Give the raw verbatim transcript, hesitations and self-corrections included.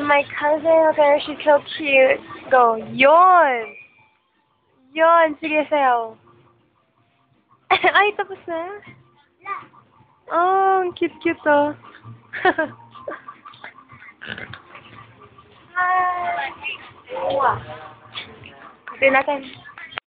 my cousin. Look at her. She's so cute. Go. Yon. Yon. Sige, sayaw. Ay, tapos na. Oh, ang cute-cute oh. Hi. Wow. Ito natin.